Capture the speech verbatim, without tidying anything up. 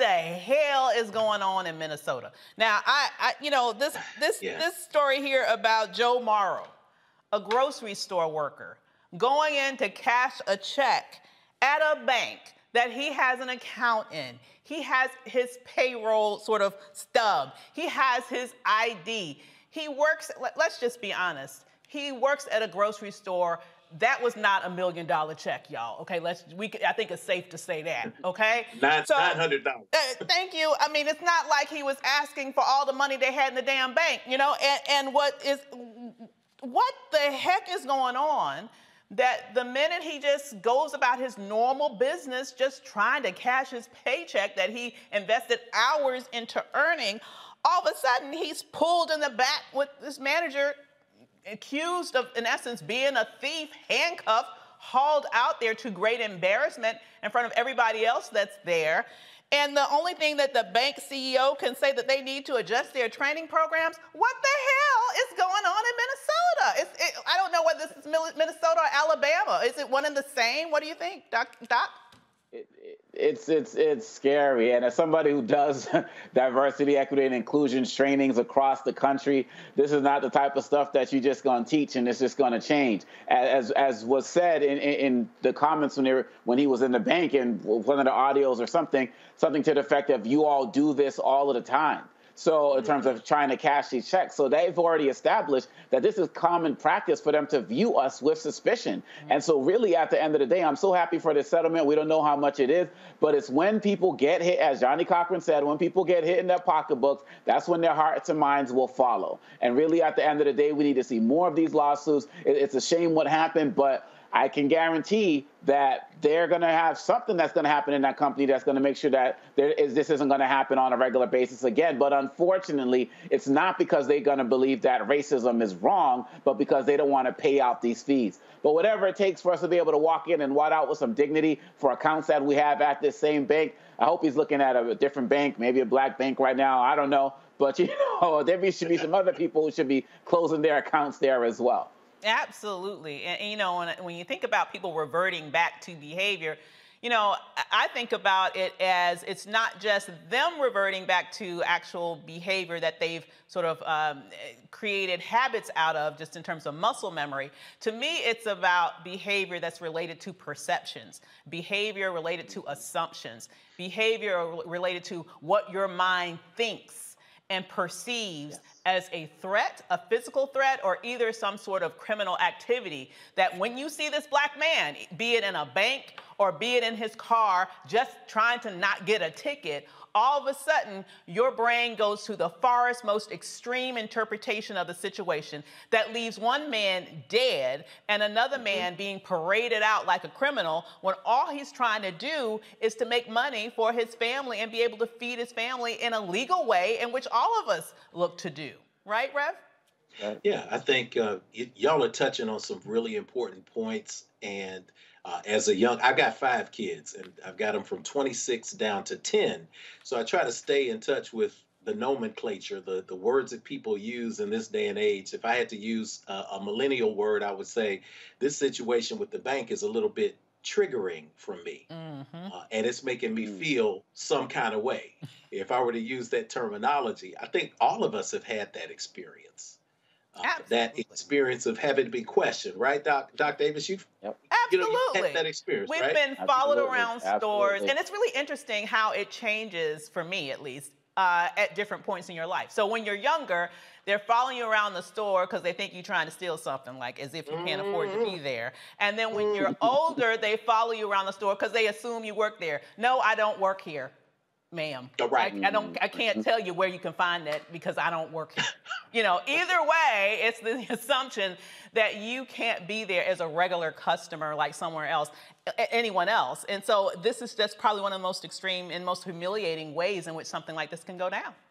hell is going on in Minnesota? Now, I, I you know, this this Yeah. this story here about Joe Morrow, a grocery store worker, going in to cash a check at a bank that he has an account in. He has his payroll sort of stub. He has his I D. He works, let's just be honest, he works at a grocery store. That was not a million dollar check, y'all. Okay, let's, we, I think it's safe to say that, okay? Nine, so, nine hundred dollars. Uh, thank you. I mean, it's not like he was asking for all the money they had in the damn bank, you know? And, and what is, what the heck is going on that the minute he just goes about his normal business, just trying to cash his paycheck that he invested hours into earning, all of a sudden he's pulled in the back with this manager accused of, in essence, being a thief, handcuffed, hauled out there to great embarrassment in front of everybody else that's there. And the only thing that the bank C E O can say that they need to adjust their training programs, what the hell is going on in Minnesota? It's, it, I don't know whether this is Minnesota or Alabama. Is it one and the same? What do you think, Doc? Doc? It, it, it's it's it's scary, and as somebody who does diversity, equity, and inclusion trainings across the country, this is not the type of stuff that you're just going to teach and it's just going to change. As as was said in, in, in the comments when they were, when he was in the bank and one of the audios or something, something to the effect of you all do this all of the time. So in terms of trying to cash these checks, so they've already established that this is common practice for them to view us with suspicion. Mm-hmm. And so really at the end of the day, I'm so happy for this settlement. We don't know how much it is, but it's when people get hit, as Johnny Cochran said, when people get hit in their pocketbooks, that's when their hearts and minds will follow. And really at the end of the day, we need to see more of these lawsuits. It, it's a shame what happened, but I can guarantee that they're going to have something that's going to happen in that company that's going to make sure that there is, this isn't going to happen on a regular basis again. But unfortunately, it's not because they're going to believe that racism is wrong, but because they don't want to pay out these fees. But whatever it takes for us to be able to walk in and walk out with some dignity for accounts that we have at this same bank, I hope he's looking at a different bank, maybe a black bank right now. I don't know. But, you know, there should be some other people who should be closing their accounts there as well. Absolutely. And, and, you know, when, when you think about people reverting back to behavior, you know, I think about it as it's not just them reverting back to actual behavior that they've sort of um, created habits out of just in terms of muscle memory. To me, it's about behavior that's related to perceptions, behavior related to assumptions, behavior related to what your mind thinks and perceives yes. as a threat, a physical threat, or either some sort of criminal activity, that when you see this black man, be it in a bank or be it in his car, just trying to not get a ticket, all of a sudden, your brain goes to the farthest, most extreme interpretation of the situation that leaves one man dead and another mm-hmm. man being paraded out like a criminal when all he's trying to do is to make money for his family and be able to feed his family in a legal way in which all of us look to do. Right, Rev? Yeah, I think uh, y'all are touching on some really important points. And uh, as a young, I've got five kids, and I've got them from twenty-six down to ten. So I try to stay in touch with the nomenclature, the, the words that people use in this day and age. If I had to use a, a millennial word, I would say this situation with the bank is a little bit triggering for me. Mm-hmm. uh, and it's making me feel some kind of way. If I were to use that terminology, I think all of us have had that experience. Uh, that experience of having to be questioned, right, Doc? Doc Davis, you've, yep. you know, Absolutely. you've had that experience, We've right? been followed Absolutely. around stores, Absolutely. and it's really interesting how it changes, for me at least, uh, at different points in your life. So when you're younger, they're following you around the store because they think you're trying to steal something, like as if you can't mm-hmm. afford to be there. And then when you're older, they follow you around the store because they assume you work there. No, I don't work here, ma'am. Oh, right. I, I don't. I can't tell you where you can find that because I don't work here. You know, either way, it's the assumption that you can't be there as a regular customer like somewhere else, anyone else. And so this is just probably one of the most extreme and most humiliating ways in which something like this can go down.